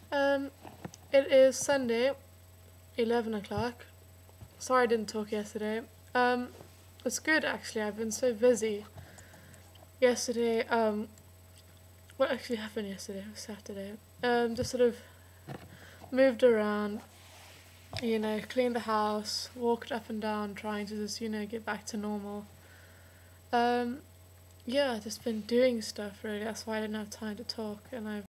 Um, it is Sunday, 11 o'clock. Sorry I didn't talk yesterday. It's good actually, I've been so busy. Yesterday, what actually happened yesterday? It was Saturday. Just sort of moved around, cleaned the house, walked up and down, trying to just, get back to normal. Yeah, just been doing stuff really, that's why I didn't have time to talk, and I've